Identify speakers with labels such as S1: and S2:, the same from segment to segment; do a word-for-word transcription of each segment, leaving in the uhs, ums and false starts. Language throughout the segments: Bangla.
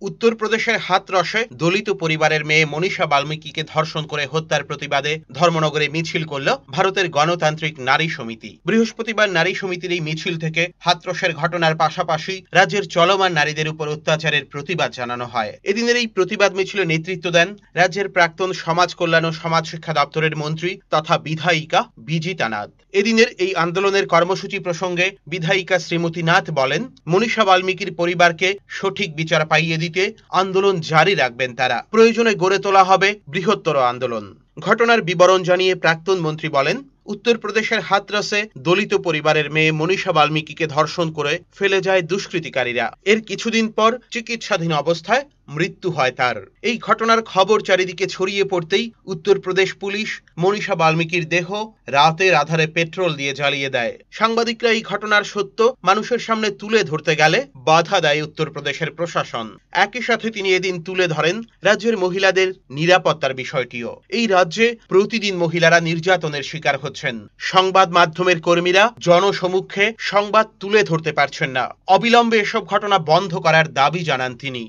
S1: উত্তরপ্রদেশের হাথরসে দলিত পরিবারের মেয়ে মনীষা বাল্মীকিকে ধর্ষণ করে হত্যার প্রতিবাদে ধর্মনগরে মিছিল করল ভারতের গণতান্ত্রিক নারী সমিতি। বৃহস্পতিবার নারী সমিতির এই মিছিল থেকে হাথরসের ঘটনার পাশাপাশি রাজ্যের চলমান নারীদের উপর অত্যাচারের প্রতিবাদ জানানো হয়। এদিনের এই প্রতিবাদ মিছিলে নেতৃত্ব দেন রাজ্যের প্রাক্তন সমাজ কল্যাণ ও সমাজ শিক্ষা দপ্তরের মন্ত্রী তথা বিধায়িকা বিজিতা নাথ। এদিনের এই আন্দোলনের কর্মসূচি প্রসঙ্গে বিধায়িকা শ্রীমতী নাথ বলেন, মনীষা বাল্মীকির পরিবারকে সঠিক বিচার পাইয়ে দিতে আন্দোলন জারি রাখবেন তারা। প্রয়োজনে গড়ে তোলা হবে বৃহত্তর আন্দোলন। ঘটনার বিবরণ জানিয়ে প্রাক্তন মন্ত্রী বলেন, উত্তরপ্রদেশের হাথরসে দলিত পরিবারের মেয়ে মনীষা বাল্মীকিকে ধর্ষণ করে ফেলে যায় দুষ্কৃতিকারীরা। এর কিছুদিন পর চিকিৎসাধীন অবস্থায় মৃত্যু হয় তার। এই ঘটনার খবর চারিদিকে ছড়িয়ে পড়তেই উত্তরপ্রদেশ পুলিশ মনীষা বাল্মীকির দেহ রাতের আধারে পেট্রোল দিয়ে জ্বালিয়ে দেয়। সাংবাদিকরা এই ঘটনার সত্য মানুষের সামনে তুলে ধরতে গেলে বাধা দেয় উত্তরপ্রদেশের প্রশাসন। একই সাথে তিনি এদিন তুলে ধরেন রাজ্যের মহিলাদের নিরাপত্তার বিষয়টিও। এই রাজ্যে প্রতিদিন মহিলারা নির্যাতনের শিকার হচ্ছেন। সংবাদ মাধ্যমের কর্মীরা জনসমক্ষে সংবাদ তুলে ধরতে পারছেন না। অবিলম্বে এসব ঘটনা বন্ধ করার দাবি জানান তিনি।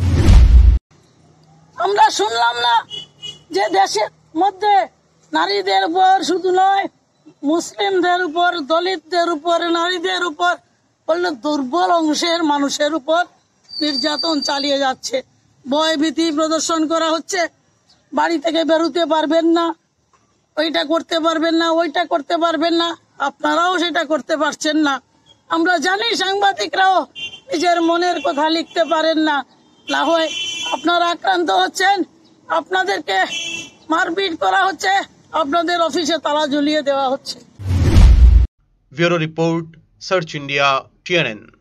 S2: আমরা শুনলাম না যে দেশের মধ্যে নারীদের উপর শুধু নয়, মুসলিমদের উপর, দলিতদের উপর, নারীদের উপর, বললে দুর্বল অংশের মানুষের উপর নির্যাতন চালিয়ে যাচ্ছে। ভয়ভীতি প্রদর্শন করা হচ্ছে। বাড়ি থেকে বেরোতে পারবেন না, ওইটা করতে পারবেন না, ওইটা করতে পারবেন না, আপনারাও সেটা করতে পারছেন না। আমরা জানি সাংবাদিকরাও নিজের মনের কথা লিখতে পারেন না, না হয় আপনারা আক্রান্ত হচ্ছেন, আপনাদেরকে মারপিট করা হচ্ছে, আপনাদের অফিসে তালা ঝুলিয়ে দেওয়া হচ্ছে।
S1: Bureau report, search India, TNN.